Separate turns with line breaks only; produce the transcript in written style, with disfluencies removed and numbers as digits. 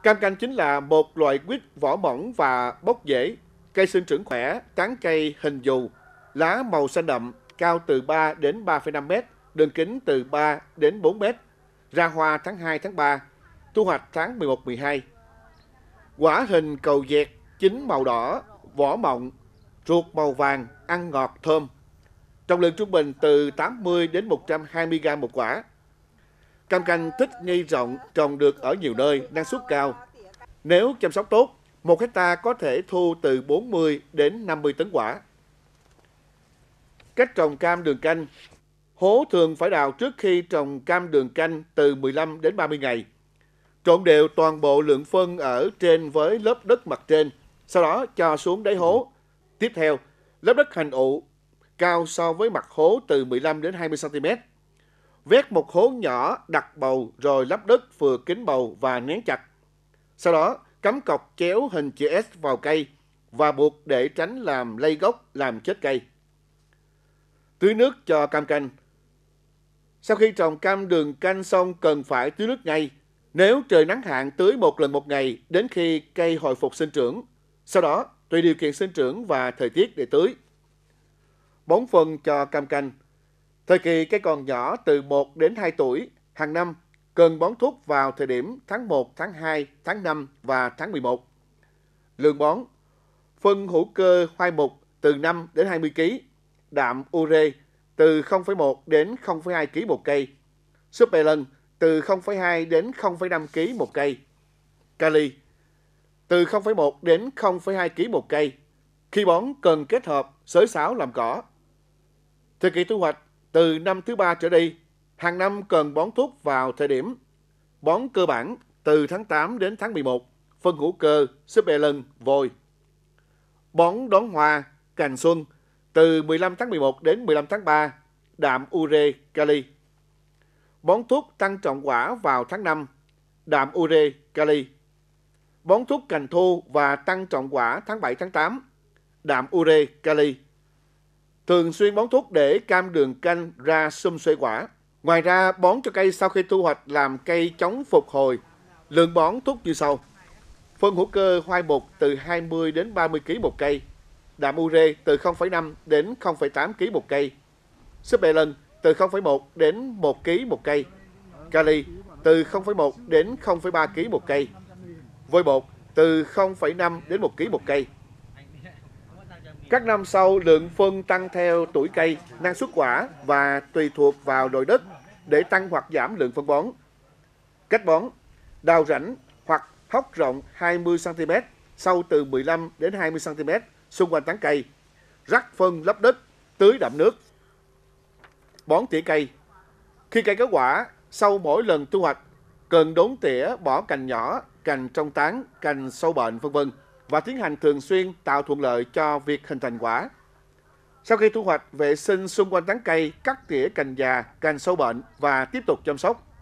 Cam canh chính là một loại quýt vỏ mỏng và bóc dễ, cây sinh trưởng khỏe, tán cây hình dù, lá màu xanh đậm, cao từ 3 đến 3,5 mét, đường kính từ 3 đến 4 mét, ra hoa tháng 2 tháng 3, thu hoạch tháng 11 12. Quả hình cầu dẹt, chín màu đỏ, vỏ mọng, ruột màu vàng, ăn ngọt thơm. Trọng lượng trung bình từ 80 đến 120 gram một quả. Cam canh thích nghi rộng, trồng được ở nhiều nơi, năng suất cao. Nếu chăm sóc tốt, 1 hecta có thể thu từ 40 đến 50 tấn quả. Cách trồng cam đường canh. Hố thường phải đào trước khi trồng cam đường canh từ 15 đến 30 ngày. Trộn đều toàn bộ lượng phân ở trên với lớp đất mặt trên, sau đó cho xuống đáy hố. Tiếp theo, lớp đất hành ụ cao so với mặt hố từ 15 đến 20 cm. Vét một hố nhỏ đặt bầu rồi lắp đất vừa kín bầu và nén chặt. Sau đó, cắm cọc chéo hình chữ S vào cây và buộc để tránh làm lây gốc, làm chết cây. Tưới nước cho cam canh. Sau khi trồng cam đường canh xong cần phải tưới nước ngay. Nếu trời nắng hạn tưới một lần một ngày đến khi cây hồi phục sinh trưởng. Sau đó, tùy điều kiện sinh trưởng và thời tiết để tưới. Bón phân cho cam canh. Thời kỳ cây còn nhỏ từ 1 đến 2 tuổi, hàng năm cần bón thuốc vào thời điểm tháng 1, tháng 2, tháng 5 và tháng 11. Lượng bón. Phân hữu cơ hoai mục từ 5 đến 20 kg, đạm ure từ 0,1 đến 0,2 kg một cây, super lân từ 0,2 đến 0,5 kg một cây, kali từ 0,1 đến 0,2 kg một cây. Khi bón cần kết hợp xới xáo làm cỏ. Thời kỳ thu hoạch từ năm thứ 3 trở đi, hàng năm cần bón thuốc vào thời điểm bón cơ bản từ tháng 8 đến tháng 11, phân hữu cơ, super lân, vôi. Bón đón hoa, cành xuân từ 15 tháng 11 đến 15 tháng 3, đạm ure, kali. Bón thuốc tăng trọng quả vào tháng 5, đạm ure, kali. Bón thuốc cành thu và tăng trọng quả tháng 7 tháng 8, đạm ure, kali. Thường xuyên bón thuốc để cam đường canh ra sum xuê quả. Ngoài ra, bón cho cây sau khi thu hoạch làm cây chống phục hồi. Lượng bón thuốc như sau. Phân hữu cơ hoai mục từ 20 đến 30 kg một cây. Đạm ure từ 0,5 đến 0,8 kg một cây. Super lân từ 0,1 đến 1 kg một cây. Kali từ 0,1 đến 0,3 kg một cây. Vôi bột từ 0,5 đến 1 kg một cây. Các năm sau, lượng phân tăng theo tuổi cây, năng suất quả và tùy thuộc vào loại đất để tăng hoặc giảm lượng phân bón. Cách bón: đào rãnh hoặc hốc rộng 20 cm, sâu từ 15 đến 20 cm xung quanh tán cây, rắc phân lấp đất, tưới đậm nước. Bón tỉa cây. Khi cây có quả, sau mỗi lần thu hoạch, cần đốn tỉa bỏ cành nhỏ, cành trong tán, cành sâu bệnh v.v. và tiến hành thường xuyên tạo thuận lợi cho việc hình thành quả. Sau khi thu hoạch, vệ sinh xung quanh tán cây, cắt tỉa cành già, cành sâu bệnh và tiếp tục chăm sóc.